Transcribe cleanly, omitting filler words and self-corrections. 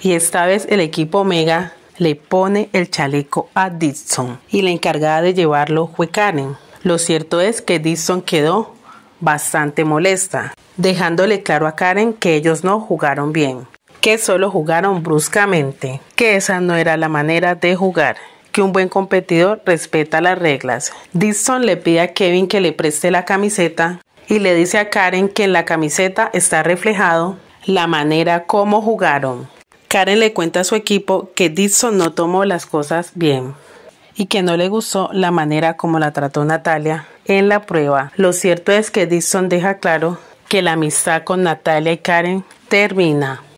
y esta vez el equipo Omega le pone el chaleco a Dixon y la encargada de llevarlo fue Karen. Lo cierto es que Dixon quedó bastante molesta, dejándole claro a Karen que ellos no jugaron bien, que solo jugaron bruscamente, que esa no era la manera de jugar, que un buen competidor respeta las reglas. Dixon le pide a Kevin que le preste la camiseta y le dice a Karen que en la camiseta está reflejado la manera como jugaron. Karen le cuenta a su equipo que Dixon no tomó las cosas bien y que no le gustó la manera como la trató Natalia en la prueba. Lo cierto es que Dixon deja claro que la amistad con Natalia y Karen termina.